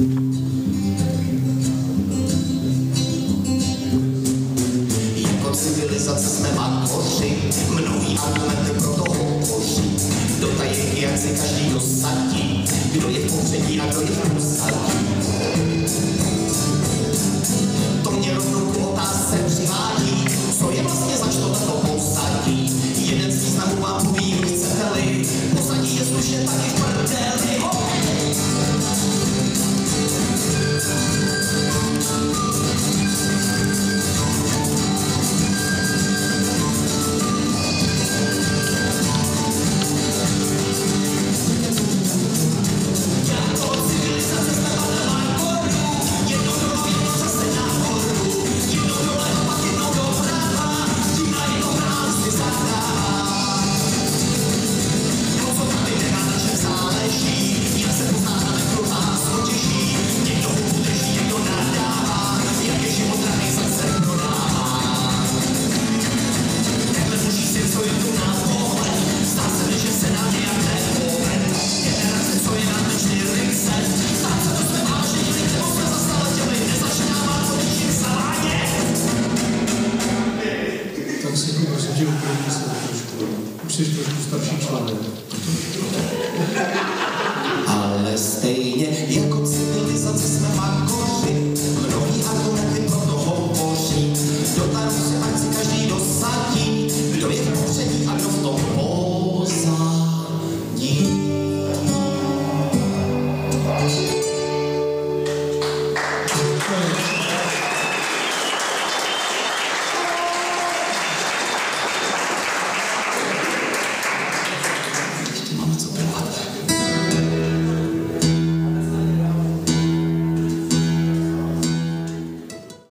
Jako civilizace jsme makoři, mnohý argumenty pro to hovoří. Do tajenky, jak se každý dosadí, kdo je v popředí a kdo je v posadí. To mě rovnou